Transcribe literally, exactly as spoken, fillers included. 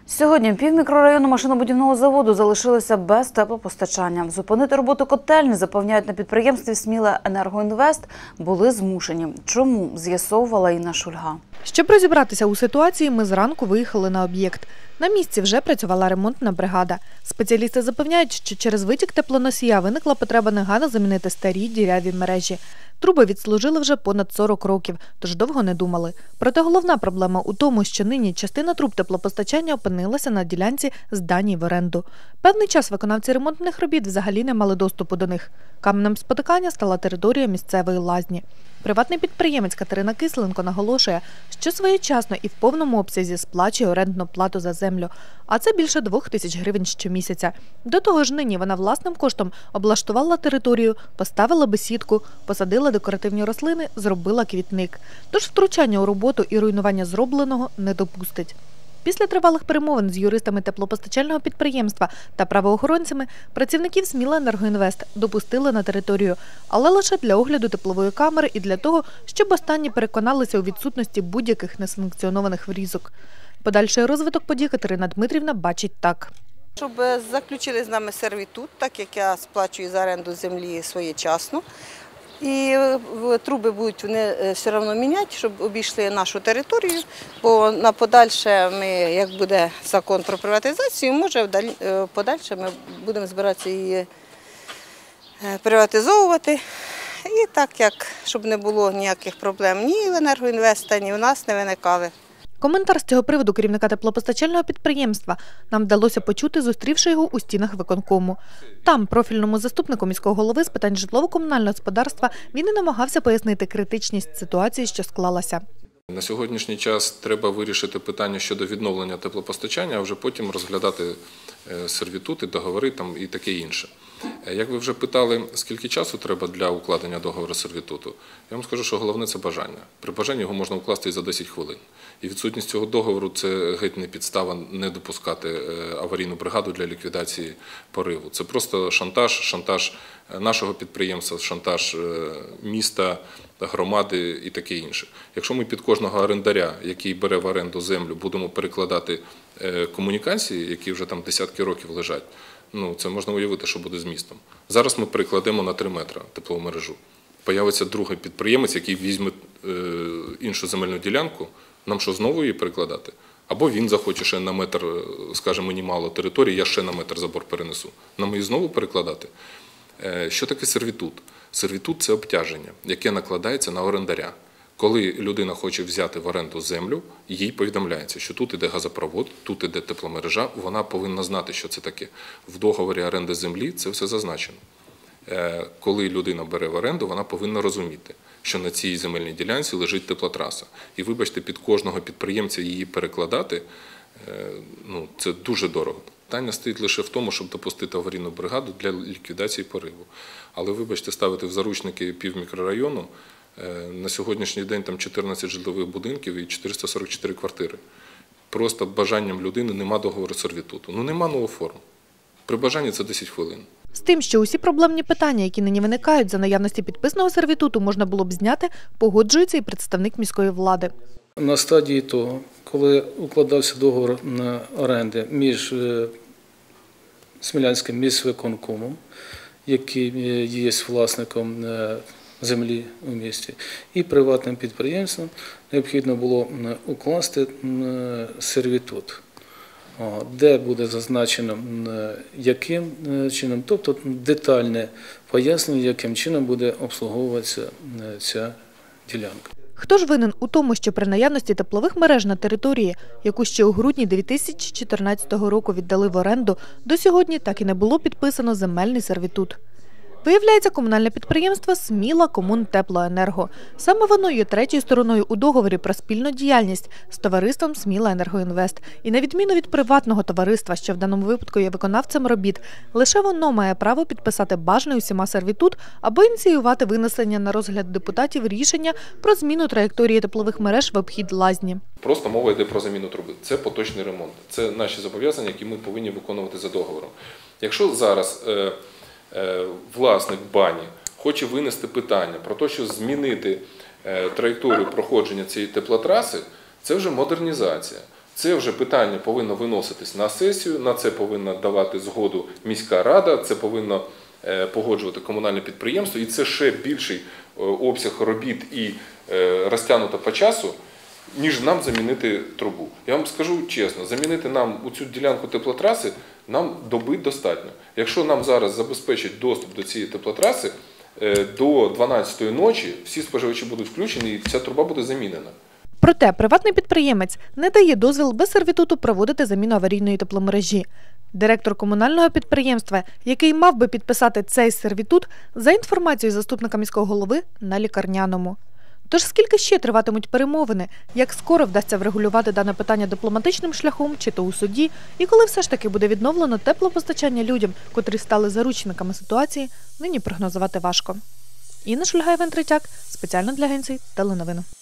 Сьогодні півмікрорайону машинобудівного заводу залишилося без теплопостачання. Зупинити роботу котельні, запевняють на підприємстві «Сміла Енергоінвест», були змушені. Чому? З'ясовувала Інна Шульга. Щоб розібратися у ситуації, ми зранку виїхали на об'єкт. На місці вже працювала ремонтна бригада. Спеціалісти запевняють, що через витік теплоносія виникла потреба негайно замінити старі діряві мережі. Труби відслужили вже понад сорок років, тож довго не думали. Проте головна проблема у тому, що нині частина труб теплопостачання опинилася на ділянці, зданій в оренду. Певний час виконавці ремонтних робіт взагалі не мали доступу до них. Каменем спотикання стала територія місцевої лазні. Приватний підприємець Катерина Кисленко наголошує, що своєчасно і в повному обсязі сплачує орендну плату за землю, а це більше двох тисяч гривень щомісяця. До того ж нині вона власним коштом облаштувала територію, поставила бесідку, посадила декоративні рослини, зробила квітник. Тож втручання у роботу і руйнування зробленого не допустить. Після тривалих перемовин з юристами теплопостачального підприємства та правоохоронцями працівників «Сміла Енергоінвест» допустили на територію, але лише для огляду теплової камери і для того, щоб останні переконалися у відсутності будь-яких несанкціонованих врізок. Подальший розвиток подій Катерина Дмитрівна бачить так. Щоб заключили з нами сервітут, так як я сплачую за оренду землі своєчасно. І труби будуть вони все одно міняти, щоб обійшли нашу територію, бо на подальше ми, як буде закон про приватизацію, може в подальше ми будемо збиратися її приватизовувати. І так, як, щоб не було ніяких проблем ні в «Енергоінвеста», ні в нас не виникали. Коментар з цього приводу керівника теплопостачального підприємства нам вдалося почути, зустрівши його у стінах виконкому. Там, профільному заступнику міського голови з питань житлово-комунального господарства, він і намагався пояснити критичність ситуації, що склалася. На сьогоднішній час треба вирішити питання щодо відновлення теплопостачання, а вже потім розглядати сервітути, договори там і таке інше. Як ви вже питали, скільки часу треба для укладення договору сервітуту, я вам скажу, що головне – це бажання. При бажанні його можна укласти і за десять хвилин. І відсутність цього договору – це геть не підстава не допускати аварійну бригаду для ліквідації пориву. Це просто шантаж, шантаж нашого підприємства, шантаж міста, громади і таке інше. Якщо ми під кожного орендаря, який бере в оренду землю, будемо перекладати комунікації, які вже там десятки років лежать, ну, це можна уявити, що буде з містом. Зараз ми перекладемо на три метри теплову мережу. Появиться другий підприємець, який візьме іншу земельну ділянку, нам що, знову її перекладати? Або він захоче ще на метр, скаже, мені мало території, я ще на метр забор перенесу. Нам її знову перекладати? Що таке сервітут? Сервітут – це обтяження, яке накладається на орендаря. Коли людина хоче взяти в оренду землю, їй повідомляється, що тут іде газопровод, тут іде тепломережа, вона повинна знати, що це таке. В договорі оренди землі це все зазначено. Коли людина бере в оренду, вона повинна розуміти, що на цій земельній ділянці лежить теплотраса. І, вибачте, під кожного підприємця її перекладати, ну, це дуже дорого. Питання стоїть лише в тому, щоб допустити аварійну бригаду для ліквідації пориву. Але, вибачте, ставити в заручники півмікрорайону, на сьогоднішній день там чотирнадцять житлових будинків і чотириста сорок чотири квартири. Просто бажанням людини нема договору сервітуту. Ну, нема нового форму. При бажанні це десять хвилин. З тим, що усі проблемні питання, які нині виникають за наявності підписаного сервітуту, можна було б зняти, погоджується і представник міської влади. На стадії того, коли укладався договор на оренди між Смілянським міськвиконкомом, який є власником землі у місті, і приватним підприємством, необхідно було укласти сервітут, де буде зазначено, яким чином, тобто детальне пояснення, яким чином буде обслуговуватися ця ділянка. Хто ж винен у тому, що при наявності теплових мереж на території, яку ще у грудні дві тисячі чотирнадцятого року віддали в оренду, до сьогодні так і не було підписано земельний сервітут? Виявляється, комунальне підприємство «Сміла Комунтеплоенерго». Саме воно є третьою стороною у договорі про спільну діяльність з товариством «Сміла Енергоінвест». І на відміну від приватного товариства, що в даному випадку є виконавцем робіт, лише воно має право підписати бажаний усіма сервітут або ініціювати винесення на розгляд депутатів рішення про зміну траєкторії теплових мереж в обхід лазні. Просто мова йде про заміну труби. Це поточний ремонт. Це наші зобов'язання, які ми повинні виконувати за договором. Якщо зараз власник бані хоче винести питання про те, що змінити траєкторію проходження цієї теплотраси, це вже модернізація. Це вже питання повинно виноситись на сесію, на це повинна давати згоду міська рада, це повинно погоджувати комунальне підприємство, і це ще більший обсяг робіт і розтягнуто по часу, ніж нам замінити трубу. Я вам скажу чесно, замінити нам у цю ділянку теплотраси нам доби достатньо. Якщо нам зараз забезпечить доступ до цієї теплотраси, до дванадцятої ночі всі споживачі будуть включені і ця труба буде замінена. Проте приватний підприємець не дає дозвіл без сервітуту проводити заміну аварійної тепломережі. Директор комунального підприємства, який мав би підписати цей сервітут, за інформацією заступника міського голови, на лікарняному. Тож скільки ще триватимуть перемовини, як скоро вдасться врегулювати дане питання дипломатичним шляхом чи то у суді, і коли все ж таки буде відновлено теплопостачання людям, котрі стали заручниками ситуації, нині прогнозувати важко. Інна Шульга, Іван Третяк, спеціально для агенції Теленовини.